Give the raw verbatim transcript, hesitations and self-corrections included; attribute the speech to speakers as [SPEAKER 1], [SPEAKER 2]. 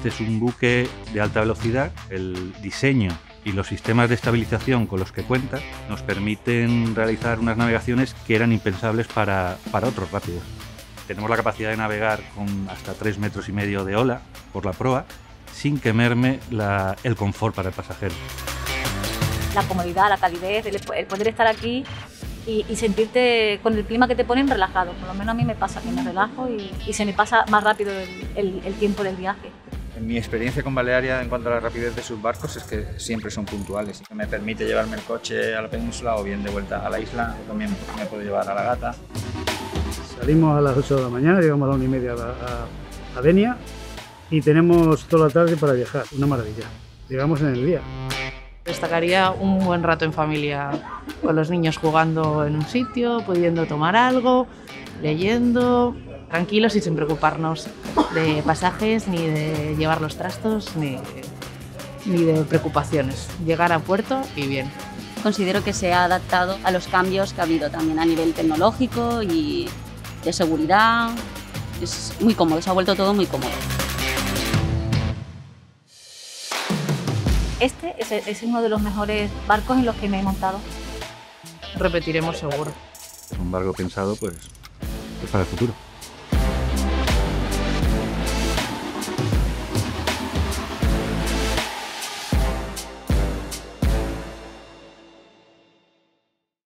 [SPEAKER 1] Este es un buque de alta velocidad. El diseño y los sistemas de estabilización con los que cuenta nos permiten realizar unas navegaciones que eran impensables para, para otros rápidos. Tenemos la capacidad de navegar con hasta tres metros y medio de ola por la proa sin que merme la, el confort para el pasajero.
[SPEAKER 2] La comodidad, la calidez, el, el poder estar aquí y, y sentirte con el clima que te ponen relajado. Por lo menos a mí me pasa que me relajo y, y se me pasa más rápido el, el, el tiempo del viaje.
[SPEAKER 3] En mi experiencia con Balearia en cuanto a la rapidez de sus barcos es que siempre son puntuales. Me permite llevarme el coche a la península o bien de vuelta a la isla, o también me puedo llevar a la Gata.
[SPEAKER 4] Salimos a las ocho de la mañana, llegamos a la una y media a, a, a Denia y tenemos toda la tarde para viajar, una maravilla. Llegamos en el día.
[SPEAKER 5] Destacaría un buen rato en familia, con los niños jugando en un sitio, pudiendo tomar algo, leyendo, tranquilos y sin preocuparnos de pasajes, ni de llevar los trastos, ni, ni de preocupaciones. Llegar a puerto y bien.
[SPEAKER 6] Considero que se ha adaptado a los cambios que ha habido también a nivel tecnológico y de seguridad. Es muy cómodo, se ha vuelto todo muy cómodo.
[SPEAKER 2] Este es, es uno de los mejores barcos en los que me he montado.
[SPEAKER 5] Repetiremos seguro.
[SPEAKER 1] Un barco pensado pues, pues para el futuro.